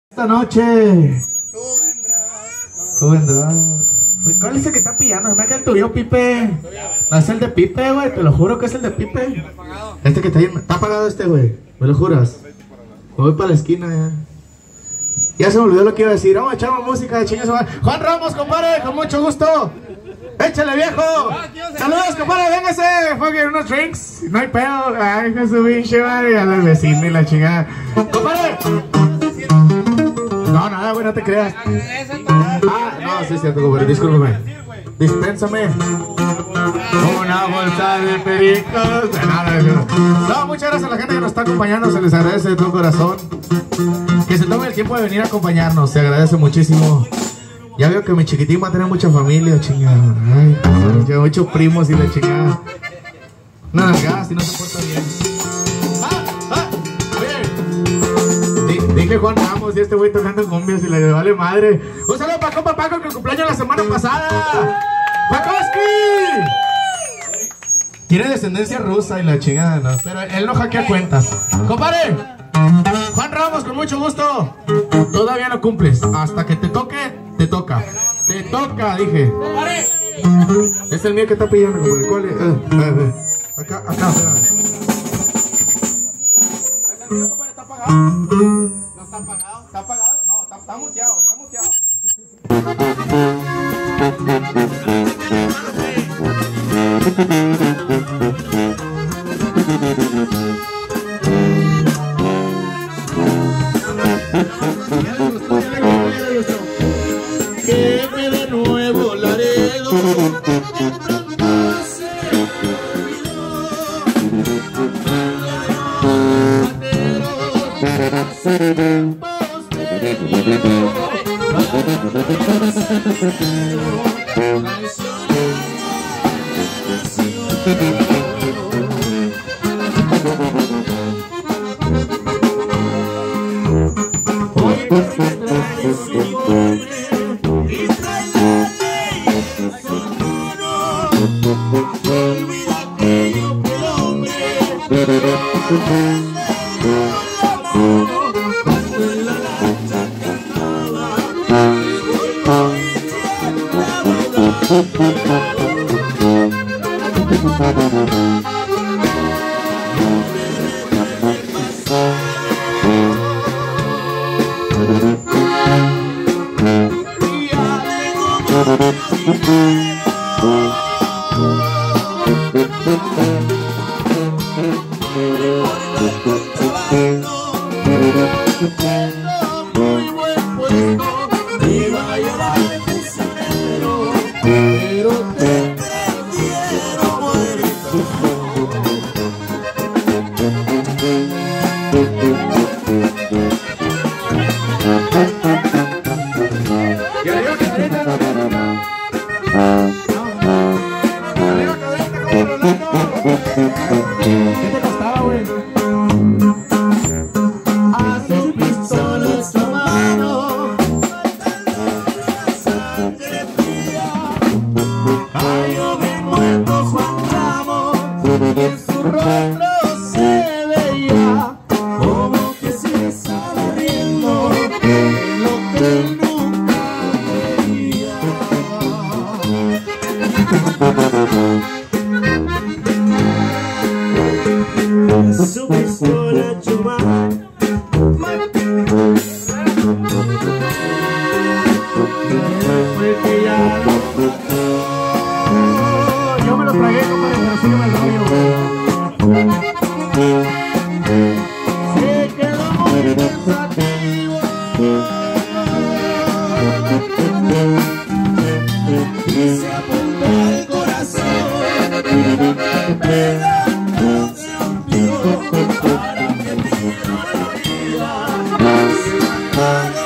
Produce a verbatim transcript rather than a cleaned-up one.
Esta noche tú vendrás. ¿Cuál es el que está pillando? Me queda el tuyo, Pipe. No es el de Pipe, güey. Te lo juro que es el de Pipe. Este que está ahí. Está apagado este, güey. ¿Me lo juras? Me voy para la esquina ya. Ya se me olvidó lo que iba a decir. Vamos a echar más música de chingas. Juan Ramos, compadre, con mucho gusto. ¡Échale, viejo! ¡Saludos, compadre! ¡Véngase! ¡Fucking unos drinks! No hay pedo. ¡Ay, Jesús, pinche madre! A los vecinos y la chingada. ¡Compadre! No, nada, güey, no te creas. Ah, no, sí es cierto, compadre. Discúlpame. Dispénsame. Una bolsa de pericos. No, muchas gracias a la gente que nos está acompañando. Se les agradece de todo corazón. Que se tome el tiempo de venir a acompañarnos. Se agradece muchísimo. Ya veo que mi chiquitín va a tener mucha familia, chingada. Ay, ya muchos primos y la chingada. No, nalgadas, si no se porta bien. ¡Ah! ¡Ah! Oye, dije Juan Ramos y este güey tocando cumbias y le vale madre. Un saludo para compa Paco, que el cumpleaños la semana pasada. ¡Pacoski! Tiene descendencia rusa y la chingada, ¿no? Pero él no hackea cuentas. ¡Compadre! Juan Ramos, con mucho gusto. Todavía no cumples. Hasta que te toque, te toca. Te toca, dije. Es el mío que está pillando, compadre. ¿Cuál es? Eh, eh, eh. Acá, acá, espera. ¿Está apagado? No está apagado. ¿Está apagado? No, está, está muteado, está muteado. Que me de nuevo Laredo. Para que